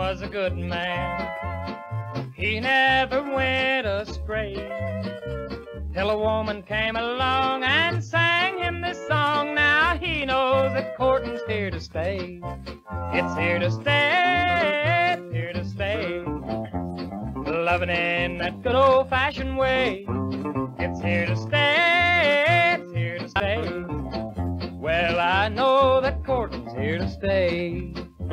was a good man. He never went astray, till a woman came along and sang him this song. Now he knows that courting's here to stay. It's here to stay, it's here to stay. Loving in that good old-fashioned way. It's here to stay, it's here to stay. Well, I know that courting's here to stay.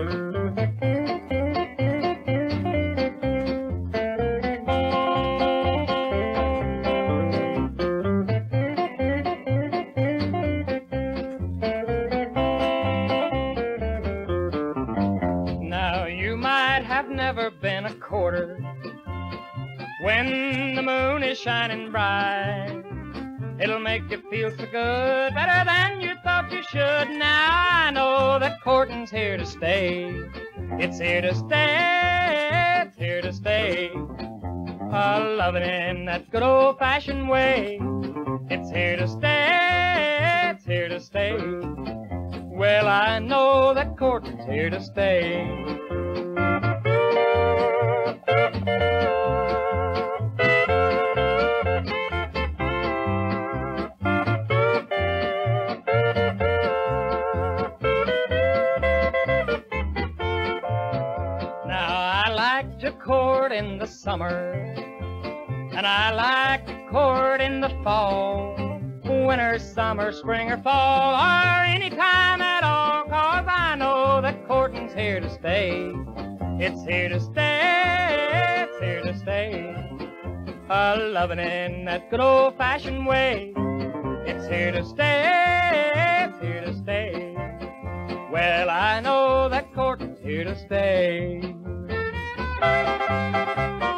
Now, you might have never been a courter when the moon is shining bright. It'll make you feel so good, better than you thought you should. Now I know that courting's here to stay. It's here to stay, it's here to stay. Loving in that good old-fashioned way. It's here to stay, it's here to stay. Well, I know that courting's here to stay. Court in the summer, and I like to court in the fall. Winter, summer, spring, or fall, or any time at all, 'cause I know that courting's here to stay. It's here to stay, it's here to stay. Loving in that good old-fashioned way. It's here to stay, it's here to stay. Well, I know that courting's here to stay. Thank you.